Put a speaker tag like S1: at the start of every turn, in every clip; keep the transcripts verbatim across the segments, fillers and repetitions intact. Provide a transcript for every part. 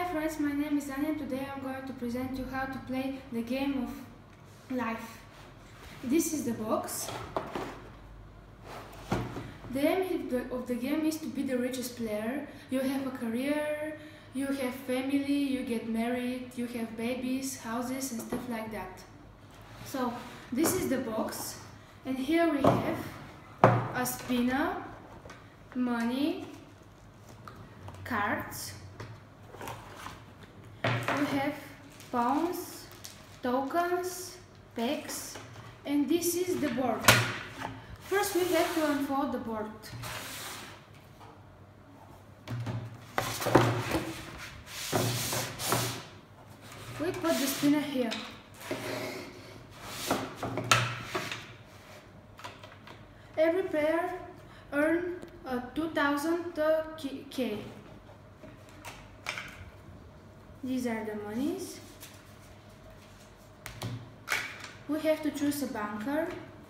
S1: friends, my name is Anya and today I'm going to present you how to play the game of life. This is the box. The aim of the, of the game is to be the richest player. You have a career, you have family, you get married, you have babies, houses and stuff like that. So this is the box and here we have a spinner, money, cards. We have pawns, tokens, packs, and this is the board. First we have to unfold the board. We put the spinner here. Every player earns uh, two thousand K. These are the monies. We have to choose a banker.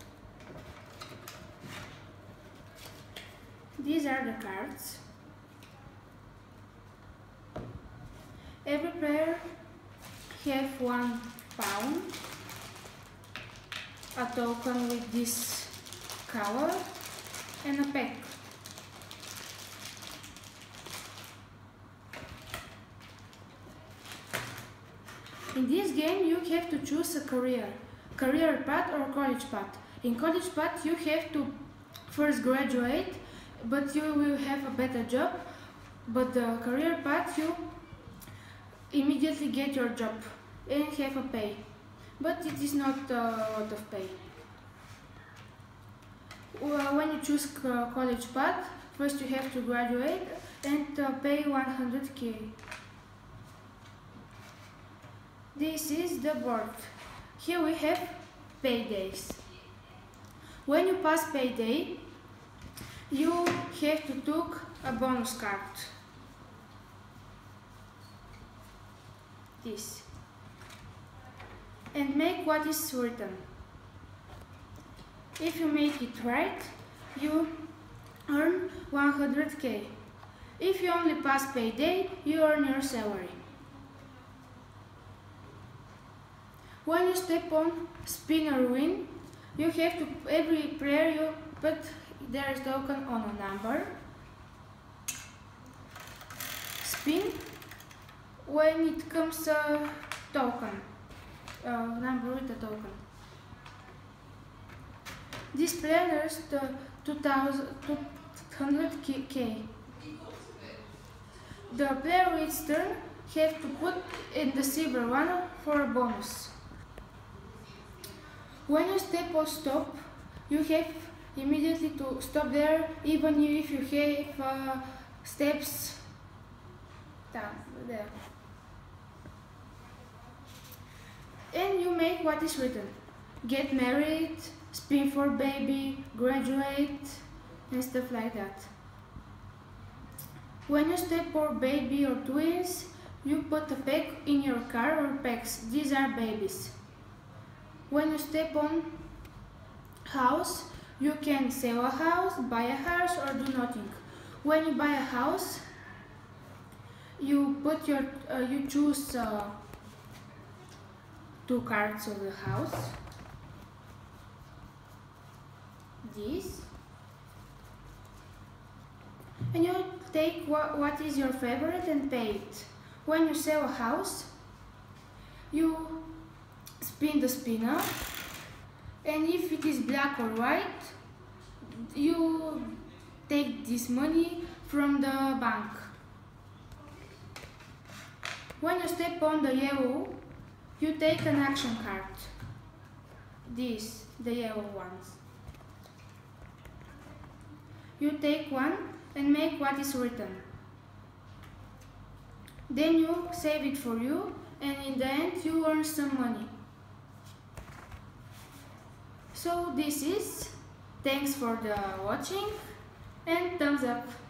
S1: These are the cards. Every player have one pound, a token with this color, and a pack. In this game you have to choose a career, career path or college path. In college path you have to first graduate, but you will have a better job. But the career path you immediately get your job and have a pay. But it is not a lot of pay. When you choose college path, first you have to graduate and pay one hundred K. This is the board. Here we have paydays. When you pass payday, you have to take a bonus card. This. And make what is written. If you make it right, you earn one hundred K. If you only pass payday, you earn your salary. When you step on spin or win, you have to, every player you put their token on a number. Spin. When it comes a token, a number with a token. This player earns the two hundred K. The player with its turn have to put in the silver one for a bonus. When you step or stop, you have immediately to stop there, even if you have uh, steps down there. And you make what is written. Get married, spin for baby, graduate, and stuff like that. When you step for baby or twins, you put a pack in your car or packs. These are babies. When you step on house, you can sell a house, buy a house or do nothing. When you buy a house, you put your, uh, you choose uh, two cards of the house. This. And you take what, what is your favorite and pay it. When you sell a house, you spin the spinner, and if it is black or white, you take this money from the bank. When you step on the yellow, you take an action card. This, the yellow ones. You take one and make what is written. Then you save it for you, and in the end you earn some money. So this is, thanks for the watching and thumbs up.